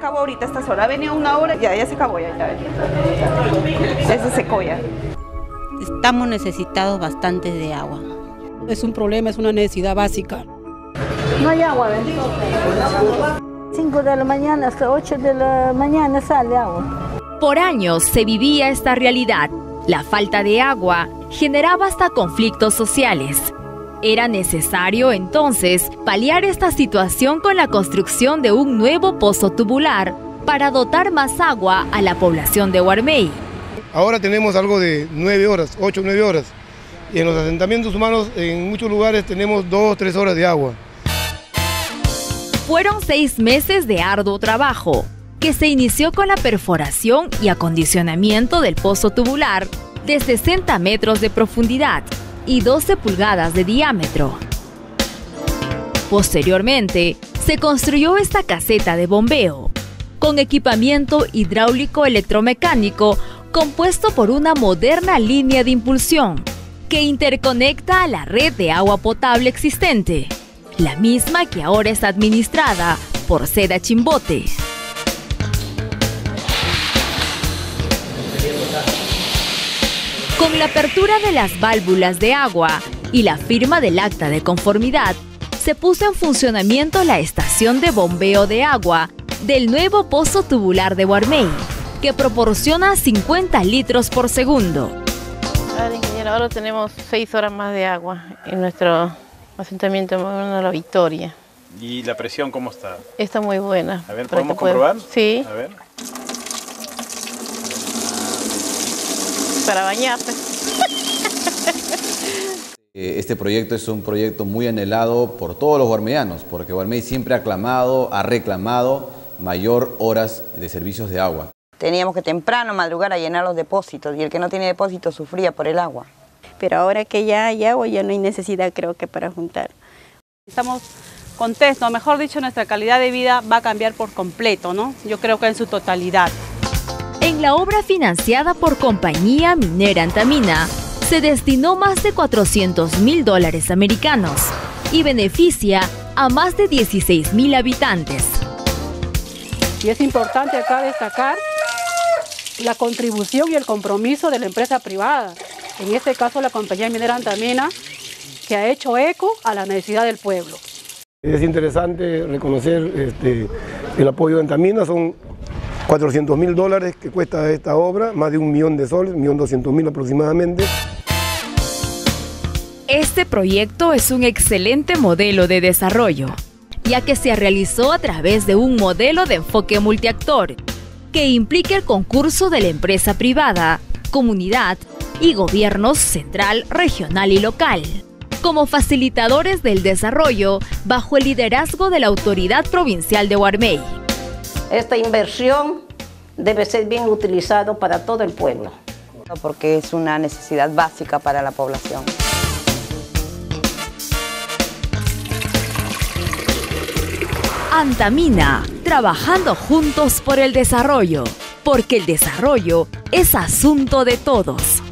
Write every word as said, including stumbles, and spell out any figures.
acabó ahorita a estas horas. Ha venido una hora, ya, ya se acabó, ya, ya. Ya se secó ya. Estamos necesitados bastante de agua. Es un problema, es una necesidad básica. No hay agua, bendito. cinco de la mañana hasta ocho de la mañana sale agua. Por años se vivía esta realidad. La falta de agua generaba hasta conflictos sociales. Era necesario entonces paliar esta situación con la construcción de un nuevo pozo tubular para dotar más agua a la población de Huarmey. Ahora tenemos algo de nueve horas, ocho o nueve horas. Y en los asentamientos humanos, en muchos lugares, tenemos dos o tres horas de agua. Fueron seis meses de arduo trabajo, que se inició con la perforación y acondicionamiento del pozo tubular de sesenta metros de profundidad y doce pulgadas de diámetro. Posteriormente, se construyó esta caseta de bombeo, con equipamiento hidráulico electromecánico compuesto por una moderna línea de impulsión que interconecta a la red de agua potable existente, la misma que ahora es administrada por Seda Chimbote. Con la apertura de las válvulas de agua y la firma del acta de conformidad, se puso en funcionamiento la estación de bombeo de agua del nuevo pozo tubular de Huarmey, que proporciona cincuenta litros por segundo. Ahora, ingeniero, ahora tenemos seis horas más de agua en nuestro asentamiento de La Victoria. ¿Y la presión cómo está? Está muy buena. A ver, ¿podemos comprobar? Sí. A ver. Para bañarse. Este proyecto es un proyecto muy anhelado por todos los huarmeyanos, porque Huarmey siempre ha clamado, ha reclamado mayor horas de servicios de agua. Teníamos que temprano madrugar a llenar los depósitos y el que no tiene depósito sufría por el agua. Pero ahora que ya hay agua ya no hay necesidad, creo que, para juntar. Estamos contentos, mejor dicho, nuestra calidad de vida va a cambiar por completo, ¿no? Yo creo que en su totalidad. En la obra financiada por Compañía Minera Antamina, se destinó más de cuatrocientos mil dólares americanos y beneficia a más de dieciséis mil habitantes. Y es importante acá destacar la contribución y el compromiso de la empresa privada, en este caso la Compañía Minera Antamina, que ha hecho eco a la necesidad del pueblo. Es interesante reconocer este, el apoyo de Antamina, son cuatrocientos mil dólares que cuesta esta obra, más de un millón de soles, un millón doscientos mil aproximadamente. Este proyecto es un excelente modelo de desarrollo, ya que se realizó a través de un modelo de enfoque multiactor, que implica el concurso de la empresa privada, comunidad y gobiernos central, regional y local, como facilitadores del desarrollo bajo el liderazgo de la Autoridad Provincial de Huarmey. Esta inversión debe ser bien utilizada para todo el pueblo. Porque es una necesidad básica para la población. Antamina, trabajando juntos por el desarrollo, porque el desarrollo es asunto de todos.